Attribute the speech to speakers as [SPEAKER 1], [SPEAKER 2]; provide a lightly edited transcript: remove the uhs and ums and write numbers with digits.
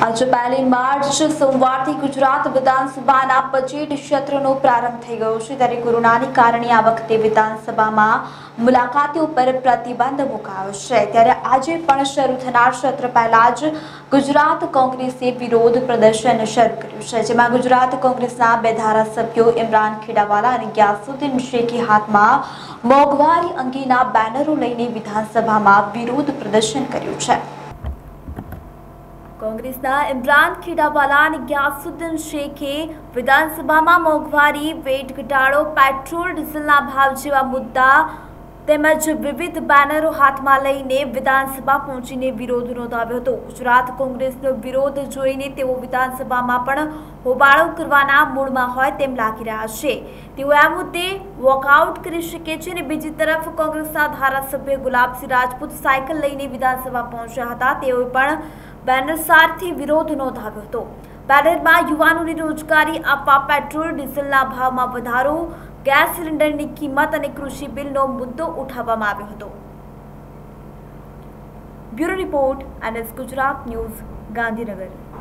[SPEAKER 1] आज 1 માર્ચ સોમવારથી ગુજરાત વિધાનસભાના બજેટ સત્રનો પ્રારંભ થઈ ગયો છે ત્યારે કોરોનાને કારણે આ વખતે વિધાનસભામાં મુલાકાતીઓ પર પ્રતિબંધ મુકાયો છે ત્યારે આજે પણ શરૂ થનાર સત્ર પહેલા જ ગુજરાત કોંગ્રેસે વિરોધ પ્રદર્શન શરૂ કર્યું છે જેમાં ગુજરાત કોંગ્રેસના 2 ધારાસભ્યો ઇમરાન ખેડાવાલા અને ગ્યાસુદ્દીન શેખે હાથમાં મોંઘવારી અંગેના બેનરો લઈને વિધાનસભામાં વિરોધ પ્રદર્શન કર્યું છે। कांग्रेसना इमरान खेडावाला और ग्यासुद्दीन शेखे विधानसभा में मोंघवारी, वेट घटाड़ो, पेट्रोल डीजलना भाव जेवा मुद्दा તેમજ વિવિધ બેનરો હાથમાં લઈને વિધાનસભા પહોંચીને વિરોધ નોંધાવ્યો હતો। ગુજરાત કોંગ્રેસનો વિરોધ જોઈને તેઓ વિધાનસભામાં પણ હોબાળો કરવાના મૂડમાં હોય તેમ લાગી રહ્યા છે। તેઓ આ મુદ્દે વોકઆઉટ કરી શકે છે અને બીજી તરફ કોંગ્રેસના ધારાસભ્ય ગુલાબસિંહ રાજપૂત સાયકલ લઈને વિધાનસભા પહોંચ્યા હતા। તેઓએ પણ બેનર સાથે વિરોધ નોંધાવ્યો હતો। બેનરમાં યુવાનોને રોજગારી આપવા, પેટ્રોલ ડીઝલના ભાવમાં વધારો, गैस सिलेंडर की कीमत और कृषि बिल मुद्दो उठाववामां आव्यो हतो। Bureau report NS Gujarat news, Gandhinagar.